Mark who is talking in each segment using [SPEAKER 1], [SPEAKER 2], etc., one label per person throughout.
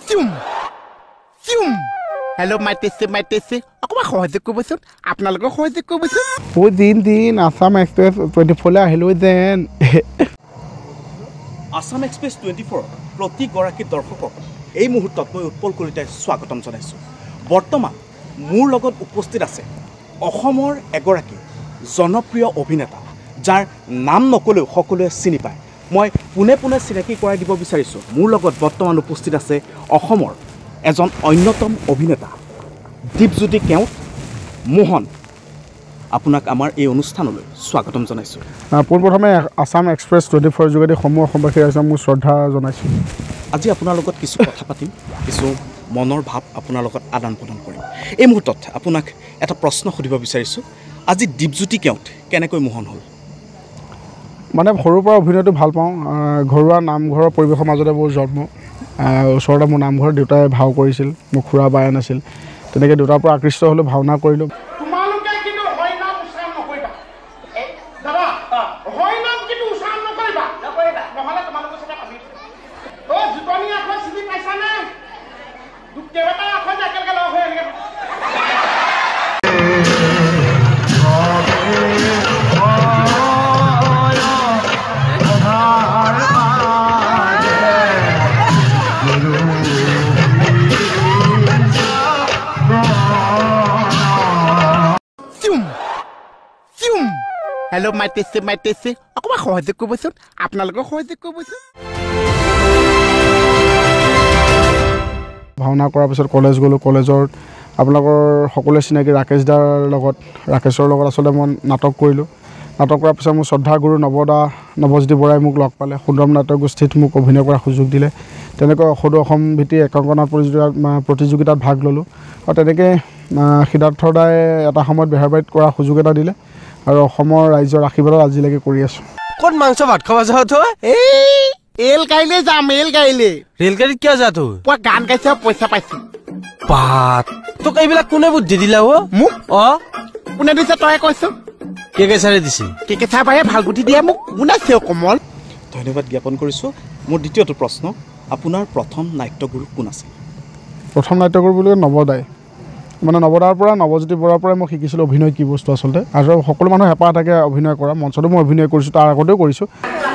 [SPEAKER 1] Hello' মাইটেছে অকণমান সহযোগ কৰিবচোন আপোনালোকৰ সহযোগ কৰিবচোন দিন আছাম এক্সপ্ৰেছ 24 আহিলোঁ যেন
[SPEAKER 2] আছাম এক্সপ্ৰেছ 24 প্ৰতিগৰাকী দৰ্শকক এই মুহূৰ্তত মই উৎপল কলিতাই স্বাগতম জনাইছোঁ। বৰ্তমান মোৰ লগত উপস্থিত আছে অসমৰ এগৰাকী জনপ্ৰিয় অভিনেতা যাৰ নাম নকলেও সকলোৱে চিনি পায়। মই পোনে পোনে চিনাকি কৰাই দিব বিচাৰিছোঁ। মোৰ লগত বৰ্তমান উপস্থিত আছে অসমৰ এজন অন্যতম অভিনেতা দীপজ্যোতি কেওট মোহন। আপোনাক আমাৰ এই অনুষ্ঠানলৈ স্বাগতম জনাইছোঁ।
[SPEAKER 3] পোনপ্ৰথমে আছাম এক্সপ্ৰেছ 24 যোগেদি সমূহ অসমবাসীৰ ৰাইজক মোৰ শ্ৰদ্ধা জনাইছোঁ।
[SPEAKER 2] আজি আপোনাৰ লগত কিছু কথা পাতিম, কিছু মনৰ ভাৱ আপোনাৰ লগত আদান প্ৰদান কৰিম। এই মুহূৰ্তত আপোনাক এটা প্ৰশ্ন সুধিব বিচাৰিছোঁ। আজি দীপজ্যোতি কেওট কেনেকৈ মোহন হ'ল?
[SPEAKER 3] মানে সৰুৰ পৰা অভিনয়টো ভাল পাওঁ। ঘৰুৱা নামঘৰৰ পৰিৱেশৰ মাজতে মোৰ জন্ম। ওচৰতে মোৰ নামঘৰত দেউতাই ভাও কৰিছিল, মোৰ খুৰা বায়ন আছিল। তেনেকৈ দেউতাৰ পৰা আকৃষ্ট হ'লোঁ, ভাওনা কৰিলোঁ।
[SPEAKER 1] হেল্ল' মাইটেছে অকণমান সহযোগ কৰিবচোন আপোনালোকৰ সহযোগ কৰিবচোন
[SPEAKER 3] ভাওনা কৰাৰ পিছত কলেজ গ'লোঁ। কলেজত আপোনালোকৰ সকলোৱে চিনাকি ৰাকেশৰ লগত আচলতে মই নাটক কৰিলোঁ। নাটক কৰাৰ পিছত মোৰ শ্ৰদ্ধা গুৰু নৱজ্যোতি বৰাই মোক লগ পালে। সুন্দৰম নাট্য গোষ্ঠীত মোক অভিনয় কৰাৰ সুযোগ দিলে। তেনেকৈ সদৌ অসম ভিত্তিক একাংকনা প্ৰতিযোগিতাত ভাগ ল'লোঁ। আৰু তেনেকৈ সিদ্ধাৰ্থ দাই এটা সময়ত বেহাৰবাৰীত কৰাৰ সুযোগ এটা দিলে আৰু অসমৰ ৰাইজৰ আশীৰ্বাদত আজিলৈকে কৰি আছোঁ।
[SPEAKER 4] ক'ত মাংস ভাত খাব যাওঁ তই?
[SPEAKER 1] এল গাড়ীলৈ যাম, এল গাড়ীলৈ।
[SPEAKER 4] ৰেলগাড়ীত কিয় যা তই?
[SPEAKER 1] মই গান গাইছে পইচা পাইছোঁ।
[SPEAKER 4] পাত তোক এইবিলাক কোনে বুদ্ধি দিলা অ?
[SPEAKER 1] মোক কোনে দিছে তই কৈছ?
[SPEAKER 4] কেকেচাৰে দিছে।
[SPEAKER 1] কেকেচাৰ বাৰে ভাল বুদ্ধি দিয়ে মোক। কোন আছে কমল?
[SPEAKER 2] ধন্যবাদ জ্ঞাপন কৰিছোঁ। মোৰ দ্বিতীয়টো প্ৰশ্ন, আপোনাৰ প্ৰথম নাট্যগুৰু কোন আছিল?
[SPEAKER 3] প্ৰথম নাট্যগুৰু বুলি নৱদাই। মানে নৱদাৰ পৰা নৱজ্যোতি বৰাৰ পৰাই মই শিকিছিলোঁ অভিনয় কি বস্তু আচলতে। আৰু সকলো মানুহ হেঁপাহ থাকে অভিনয় কৰা। মঞ্চতো মই অভিনয় কৰিছোঁ, তাৰ আগতেও কৰিছোঁ।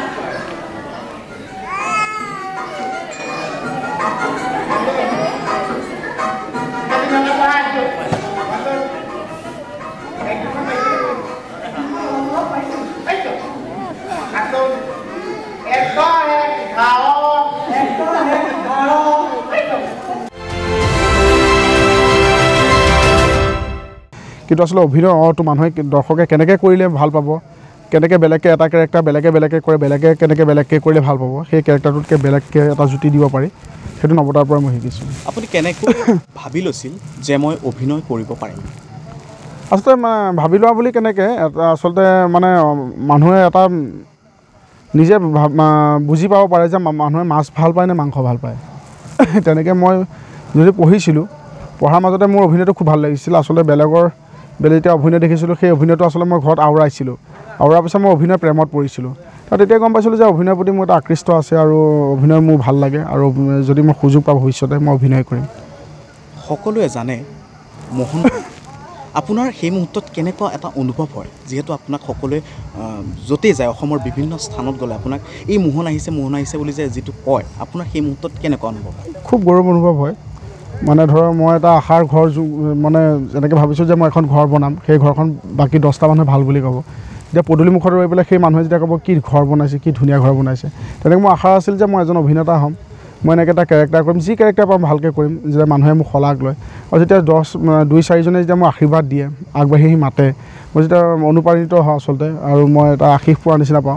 [SPEAKER 3] কিন্তু আচলতে অভিনয়টো মানুহে দৰ্শকে কেনেকৈ কৰিলে ভাল পাব, কেনেকৈ বেলেগকৈ এটা কেৰেক্টাৰ বেলেগে কৰে, কেনেকৈ বেলেগকৈ কৰিলে ভাল পাব, সেই কেৰেক্টাৰটোতকৈ বেলেগকৈ এটা জুতি দিব পাৰি, সেইটো নৱতাৰ পৰা মই শিকিছোঁ।
[SPEAKER 2] আপুনি কেনেকৈ ভাবি লৈছিল যে মই অভিনয় কৰিব পাৰিম?
[SPEAKER 3] আচলতে ভাবি লোৱা বুলি কেনেকৈ আচলতে মানে মানুহে এটা নিজে বুজি পাব পাৰে যে মানুহে মাছ ভাল পায় নে মাংস ভাল পায়। তেনেকৈ মই যদি পঢ়িছিলোঁ, পঢ়াৰ মাজতে মোৰ অভিনয়টো খুব ভাল লাগিছিল। আচলতে বেলেগৰ যেতিয়া অভিনয় দেখিছিলোঁ, সেই অভিনয়টো আচলতে মই ঘৰত আওৰাইছিলোঁ। আওৰাৰ পিছত মই অভিনয় প্ৰেমত পৰিছিলোঁ। তেতিয়া গম পাইছিলোঁ যে অভিনয়ৰ প্ৰতি মোৰ এটা আকৃষ্ট আছে আৰু অভিনয় মোৰ ভাল লাগে। আৰু যদি মই সুযোগ পাওঁ ভৱিষ্যতে মই অভিনয় কৰিম।
[SPEAKER 2] সকলোৱে জানে মোহন, আপোনাৰ সেই মুহূৰ্তত কেনেকুৱা এটা অনুভৱ হয় যিহেতু আপোনাক সকলোৱে য'তেই যায় অসমৰ বিভিন্ন স্থানত গ'লে আপোনাক এই মোহন আহিছে বুলি যে যিটো কয়, আপোনাৰ সেই মুহূৰ্তত কেনেকুৱা অনুভৱ হয়? খুব
[SPEAKER 3] গৌৰৱ অনুভৱ হয়। মানে ধৰক মই এটা আশাৰ ঘৰ মানে এনেকৈ ভাবিছোঁ যে মই এখন ঘৰ বনাম, সেই ঘৰখন বাকী 10টা মানুহে ভাল বুলি ক'ব। এতিয়া পদূলি মুখত ৰৈ পেলাই সেই মানুহে যেতিয়া ক'ব কি ঘৰ বনাইছে, কি ধুনীয়া ঘৰ বনাইছে, তেনেকৈ মোৰ আশা আছিল যে মই এজন অভিনেতা হ'ম। মই এনেকৈ এটা কেৰেক্টাৰ কৰিম, যি কেৰেক্টাৰ পাম ভালকৈ কৰিম, যে মানুহে মোক শলাগ লয়। আৰু যেতিয়া 2-4জনে যেতিয়া মোক আশীৰ্বাদ দিয়ে, আগবাঢ়ি আহি মাতে, মই যেতিয়া অনুপ্ৰাণিত হওঁ আচলতে, আৰু মই এটা আশীষ পোৱাৰ নিচিনা পাওঁ।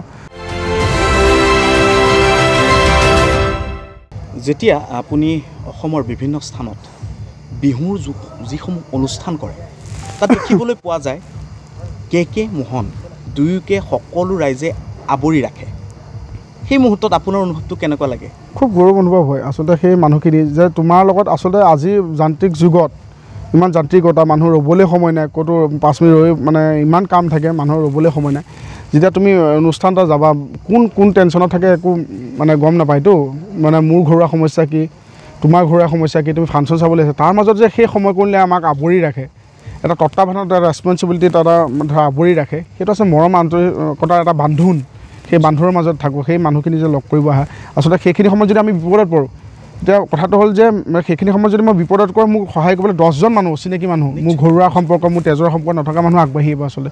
[SPEAKER 2] যেতিয়া আপুনি অসমৰ বিভিন্ন স্থানত বিহুৰ যিসমূহ অনুষ্ঠান কৰে, তাত দেখিবলৈ পোৱা যায় কে মোহন দুয়োকে সকলো ৰাইজে আৱৰি ৰাখে। সেই মুহূৰ্তত আপোনাৰ অনুভৱটো কেনেকুৱা লাগে?
[SPEAKER 3] খুব গৌৰৱ অনুভৱ হয় আচলতে সেই মানুহখিনি, যে তোমাৰ লগত আচলতে আজি যান্ত্ৰিক যুগত ইমান যান্ত্ৰিকতা, মানুহ ৰ'বলৈ সময় নাই, ক'তো 5 মিনিট ৰৈ মানে ইমান কাম থাকে, মানুহৰ ৰ'বলৈ সময় নাই। যেতিয়া তুমি অনুষ্ঠান এটা যাবা, কোন টেনশ্যনত থাকে একো মানে গম নাপায়তো, মানে মোৰ ঘৰুৱা সমস্যা কি, তোমাৰ ঘৰুৱা সমস্যা কি, তুমি ফাংচন চাবলৈ আছে, তাৰ মাজত যে সেই সময়কণলৈ আমাক আৱৰি ৰাখে, এটা তত্বাৱধানত এটা ৰেছপনচিবিলিটি এটা ধৰা আৱৰি ৰাখে, সেইটো আছে মৰম আন্তৰিকতাৰ এটা বান্ধোন। সেই বান্ধোনৰ মাজত থাকোঁ, সেই মানুহখিনি যে লগ কৰিব আহে, আচলতে সেইখিনি সময়ত যদি আমি বিপদত পৰোঁ, এতিয়া কথাটো হ'ল যে সেইখিনি সময়ত যদি মই বিপদত কৰোঁ, মোক সহায় কৰিবলৈ 10জন মানুহ, অচিনাকি মানুহ, মোৰ ঘৰুৱা সম্পৰ্ক, মোৰ তেজৰ সম্পৰ্ক নথকা মানুহ আগবাঢ়ি আহিব আচলতে।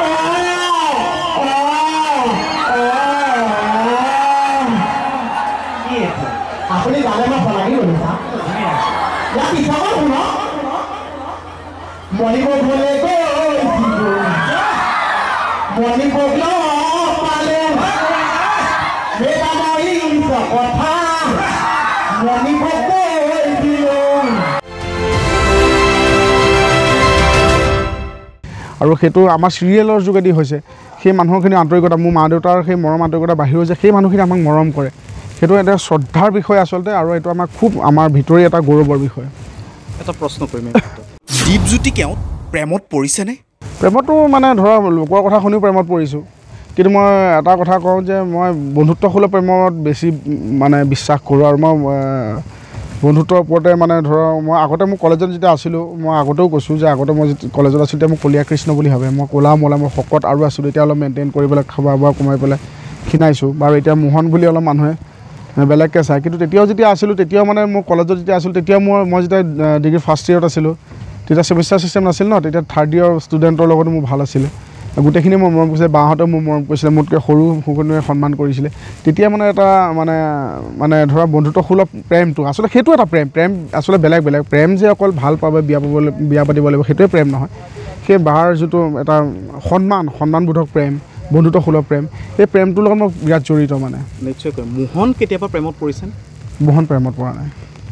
[SPEAKER 3] আৰু সেইটো আমাৰ চিৰিয়েলৰ যোগেদি হৈছে। সেই মানুহখিনি আন্তৰিকতা, মোৰ মা দেউতাৰ সেই মৰম আন্তৰিকতা বাহিৰেও যে সেই মানুহখিনি আমাক মৰম কৰে, সেইটো এটা শ্ৰদ্ধাৰ বিষয় আচলতে, আৰু এইটো আমাৰ খুব আমাৰ ভিতৰি এটা গৌৰৱৰ বিষয়।
[SPEAKER 2] এটা প্ৰশ্ন কৰিম, দীপজ্যোতি কেওঁত প্ৰেমত পৰিছেনে?
[SPEAKER 3] প্ৰেমতো মানে ধৰা লোকৰ কথা শুনিও প্ৰেমত পৰিছোঁ, কিন্তু মই এটা কথা কওঁ যে মই বন্ধুত্বসুলভ প্ৰেমত বেছি মানে বিশ্বাস কৰোঁ। আৰু মই বন্ধুত্বৰ ওপৰতে মানে ধৰক মই আগতে মোৰ কলেজত যেতিয়া আছিলোঁ, মই আগতেও কৈছোঁ যে আগতে মই যেতিয়া কলেজত আছিলোঁ তেতিয়া মোক কলীয়া কৃষ্ণ বুলি ভাবে, মই ক'লা মলা, মই শকত আৰু আছিলোঁ, এতিয়া অলপ মেইনটেইন কৰি পেলাই খোৱা বোৱা কমাই পেলাই ক্ষীণাইছোঁ বাৰু। এতিয়া মোহন বুলি অলপ মানুহে বেলেগকৈ চায়, কিন্তু তেতিয়াও যেতিয়া আছিলোঁ, তেতিয়াও মানে মোৰ কলেজত যেতিয়া আছিলোঁ, তেতিয়াও মই যেতিয়া ডিগ্ৰী ফাৰ্ষ্ট ইয়েৰত আছিলোঁ, তেতিয়া ছেমিষ্টাৰ চিষ্টেম নাছিল ন, তেতিয়া থাৰ্ড ইয়েৰ ষ্টুডেণ্টৰ লগতো মোৰ ভাল আছিলে, গোটেইখিনি মোৰ মৰম কৰিছিলে, বাহঁতেও মোৰ মৰম কৰিছিলে, মোতকৈ সৰু সকলোৱে সন্মান কৰিছিলে। তেতিয়া মানে এটা মানে ধৰা বন্ধুত্বসুলভ প্ৰেমটো আচলতে সেইটো এটা প্ৰেম আচলতে বেলেগ প্ৰেম যে অকল ভাল পাব, বিয়া পাতিব লাগিব, সেইটোৱে প্ৰেম নহয়। সেই বাৰ যিটো এটা সন্মানবোধক প্ৰেম, বন্ধুত্বসুলভ প্ৰেম, সেই প্ৰেমটোৰ লগত মই বিৰাট জড়িত মানে।
[SPEAKER 2] নিশ্চয়কৈ। মোহন কেতিয়াবা প্ৰেমত পৰিছেনে?
[SPEAKER 3] মোহন প্ৰেমত পৰা নাই।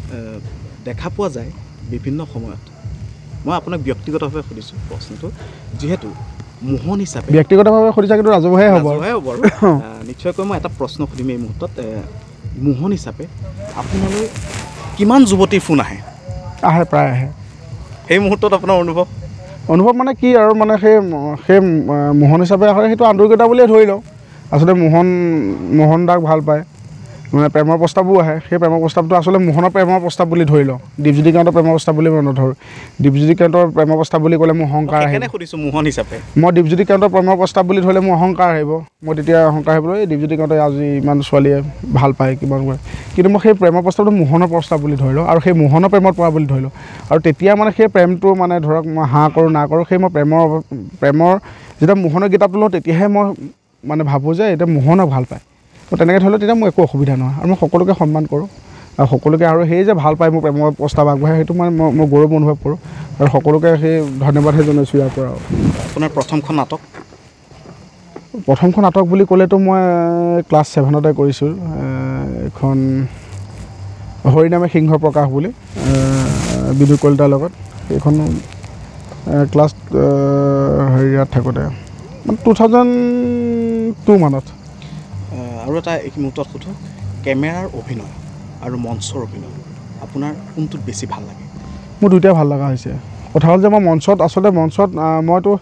[SPEAKER 2] দেখা পোৱা যায় বিভিন্ন সময়ত, মই আপোনাক ব্যক্তিগতভাৱে সুধিছোঁ প্ৰশ্নটো, যিহেতু মোহন হিচাপে
[SPEAKER 3] ব্যক্তিগতভাৱে সুধিছা, কিন্তু ৰাজহুৱাই হ'ব
[SPEAKER 2] আৰু নিশ্চয়কৈ মই এটা প্ৰশ্ন সুধিম এই মুহূৰ্তত। মোহন হিচাপে আপোনালৈ কিমান যুৱতীৰ ফোন আহে?
[SPEAKER 3] প্ৰায় আহে।
[SPEAKER 2] সেই মুহূৰ্তত আপোনাৰ অনুভৱ
[SPEAKER 3] মানে কি আৰু মানে সেই মোহন হিচাপে আহে, সেইটো আন্তৰিকতা বুলিয়ে ধৰি লওঁ। আচলতে মোহন দাক ভাল পায়, মানে প্ৰেমৰ প্ৰস্তাৱো আহে, সেই প্ৰেমৰ প্ৰস্তাৱটো আচলতে মোহনৰ প্ৰেমৰ প্ৰস্তাৱ বুলি ধৰি লওঁ, দীপজ্যোতি কেওঁতৰ প্ৰেমৰ প্ৰস্তাৱ বুলি মই নধৰোঁ। দীপজ্যোতি কেওঁতৰ প্ৰেমৰ প্ৰস্তাৱ বুলি ক'লে মোৰ অহংকাৰ আহিব।
[SPEAKER 2] মোহন হিচাপে
[SPEAKER 3] মই দীপজ্যোতি কেওঁতৰ প্ৰেমৰ প্ৰস্তাৱ বুলি ধৰিলে মোৰ অহংকাৰ আহিব, মই তেতিয়া অহংকাৰ আহিব, এই দীপজ্যোতি কেওঁতে আজি ইমান ছোৱালীয়ে ভাল পায় কিমান কৰে, কিন্তু মই সেই প্ৰেমৰ প্ৰস্তাৱটো মোহনৰ প্ৰস্তাৱ বুলি ধৰি লওঁ, আৰু সেই মোহনৰ প্ৰেমত পৰা বুলি ধৰি লওঁ। আৰু তেতিয়া মানে সেই প্ৰেমটো মানে ধৰক মই হাঁ কৰোঁ না কৰোঁ, সেই মই প্ৰেমৰ যেতিয়া মোহনৰ কিতাপটো লওঁ, তেতিয়াহে মই মানে ভাবোঁ যে এতিয়া মোহনক ভাল পায়। তো তেনেকৈ ধৰি লওঁ, তেতিয়া মোৰ একো অসুবিধা নহয়, আৰু মই সকলোকে সন্মান কৰোঁ, আৰু সকলোকে, আৰু সেই যে ভাল পায় মোৰ প্ৰেমৰ প্ৰস্তাৱ আগবঢ়ায়, সেইটো মানে মই গৌৰৱ অনুভৱ কৰোঁ, আৰু সকলোকে সেই ধন্যবাদহে জনাইছোঁ ইয়াৰ পৰা।
[SPEAKER 2] আপোনাৰ প্ৰথমখন নাটক
[SPEAKER 3] বুলি ক'লেতো মই ক্লাছ 7তে কৰিছোঁ, এখন হৰিনামে সিংহ প্ৰকাশ বুলি বিদু কলিতাৰ লগত, সেইখন ক্লাছ হেৰিয়াত থাকোঁতে 2002 মানত।
[SPEAKER 2] আৰু এটা এই মুহূৰ্তত সোধো, কেমেৰাৰ অভিনয় আৰু মঞ্চৰ অভিনয় আপোনাৰ কোনটোত বেছি ভাল লাগে?
[SPEAKER 3] মোৰ দুইটাই ভাল লগা হৈছে। কথা হ'ল যে মই মঞ্চত মইতো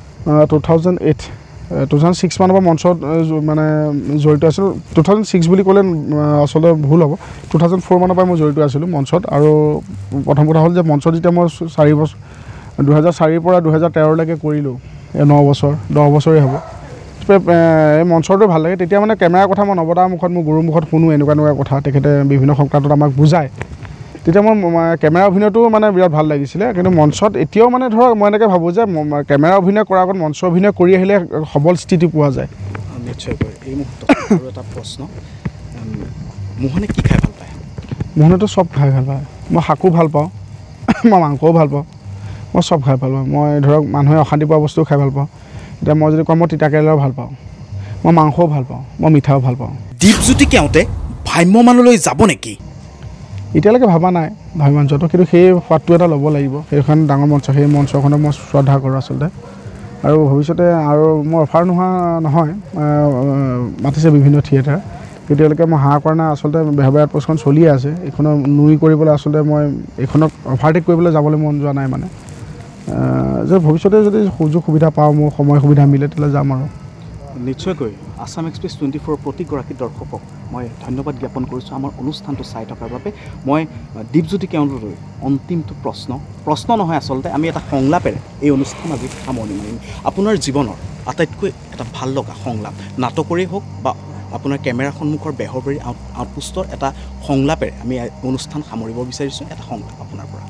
[SPEAKER 3] 2006 মানৰ পৰা মঞ্চত মানে জড়িত আছিলোঁ। 2006 বুলি ক'লে আচলতে ভুল হ'ব, 2004 মানৰ পৰাই মই জড়িত আছিলোঁ মঞ্চত। আৰু প্ৰথম কথা হ'ল যে মঞ্চত যেতিয়া মই 4 বছৰ 2004 পৰা 2013লৈকে কৰিলোঁ, 9 বছৰ 10 বছৰেই হ'ব। এই মঞ্চৰটো ভাল লাগে। তেতিয়া মানে কেমেৰাৰ কথা মই নৱদাৰ মুখত, মোৰ গুৰুৰ মুখত শুনো এনেকুৱা কথা, তেখেতে বিভিন্ন সংক্ৰান্তত আমাক বুজায়। তেতিয়া মই কেমেৰা অভিনয়টো মানে বিৰাট ভাল লাগিছিলে। কিন্তু মঞ্চত এতিয়াও মানে ধৰক মই এনেকৈ ভাবোঁ যে কেমেৰা অভিনয় কৰাৰ আগত মঞ্চ অভিনয় কৰি আহিলে সবল স্থিতি পোৱা যায়।
[SPEAKER 2] নিশ্চয়কৈ। এই মুহূৰ্তত আৰু এটা প্ৰশ্ন, মোহনে কি খাই ভাল পায়?
[SPEAKER 3] মোহনেতো চব খাই ভাল পায়। মই শাকো ভাল পাওঁ, মই মাংসও ভাল পাওঁ, মই চব খাই ভাল পাওঁ। মই ধৰক মানুহে অশান্তি পোৱা বস্তুও খাই ভাল পাওঁ। এতিয়া মই যদি কওঁ মই তিতা কেৰেলাও ভাল পাওঁ, মই মাংসও ভাল পাওঁ, মই মিঠাও ভাল পাওঁ।
[SPEAKER 2] দীপজ্যোতি কেওঁতে ভ্ৰাম্যমানলৈ যাব নেকি?
[SPEAKER 3] এতিয়ালৈকে ভবা নাই ভ্ৰাম্যমান যোৱাটো, কিন্তু সেই সোৱাদটো এটা ল'ব লাগিব। সেইখন ডাঙৰ মঞ্চ, সেই মঞ্চখনক মই শ্ৰদ্ধা কৰোঁ আচলতে। আৰু ভৱিষ্যতে আৰু মোৰ অফাৰ নোহোৱা নহয়, মাতিছে বিভিন্ন থিয়েটাৰ, এতিয়ালৈকে মই হাঁহ কৰা নাই। আচলতে বেহবাই আউটপ'ষ্টখন চলিয়ে আছে, এইখনক নুই কৰিবলৈ আচলতে মই এইখনক অভাৰটেক কৰিবলৈ যাবলৈ মন যোৱা নাই। মানে যে ভৱিষ্যতে যদি সুযোগ সুবিধা পাওঁ, মোৰ সময় সুবিধা মিলে, তেতিয়াহ'লে যাম আৰু।
[SPEAKER 2] নিশ্চয়কৈ আছাম এক্সপ্ৰেছ 24 প্ৰতিগৰাকী দৰ্শকক মই ধন্যবাদ জ্ঞাপন কৰিছোঁ আমাৰ অনুষ্ঠানটো চাই থকাৰ বাবে। মই দীপজ্যোতি কেওঁটলৈ অন্তিমটো প্ৰশ্ন নহয়, আচলতে আমি এটা সংলাপেৰে এই অনুষ্ঠান আজি সামৰণি মাৰিম। আপোনাৰ জীৱনৰ আটাইতকৈ এটা ভাল লগা সংলাপ, নাটকৰেই হওক বা আপোনাৰ কেমেৰা সন্মুখৰ বেহৰবাৰী আউটপোষ্টৰ এটা সংলাপেৰে আমি অনুষ্ঠান সামৰিব বিচাৰিছোঁ। এটা সংলাপ আপোনাৰ পৰা।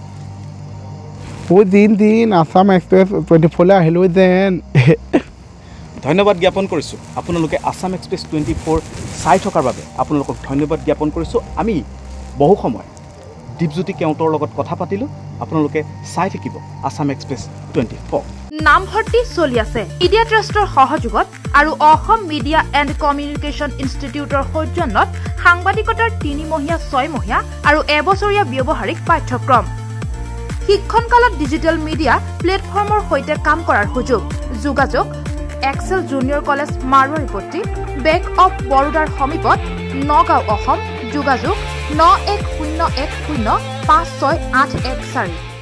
[SPEAKER 1] দিন আছাম এক্সপ্ৰেছ 24 আহিলোঁ যেন।
[SPEAKER 2] ধন্যবাদ জ্ঞাপন কৰিছোঁ আপোনালোকে আছাম এক্সপ্ৰেছ 24 চাই থকাৰ বাবে আপোনালোকক ধন্যবাদ জ্ঞাপন কৰিছোঁ। আমি বহু সময় দীপজ্যোতি কেওঁটৰ লগত কথা পাতিলোঁ। আপোনালোকে চাই থাকিব আছাম এক্সপ্ৰেছ 24।
[SPEAKER 5] নামভৰ্তি চলি আছে ইডিয়া ট্ৰাষ্টৰ সহযোগত আৰু অসম মিডিয়া এণ্ড কমিউনিকেশ্যন ইনষ্টিটিউটৰ সৌজন্যত সাংবাদিকতাৰ 3মহীয়া 6মহীয়া আৰু এবছৰীয়া ব্যৱহাৰিক পাঠ্যক্ৰম। শিক্ষণকালত ডিজিটেল মিডিয়া প্লেটফৰ্মৰ সৈতে কাম কৰাৰ সুযোগ। যোগাযোগ Excel junior college Marwaripatti, bank of বৰোদাৰ সমীপত, নগাঁও, অসম। যোগাযোগ 9101056814।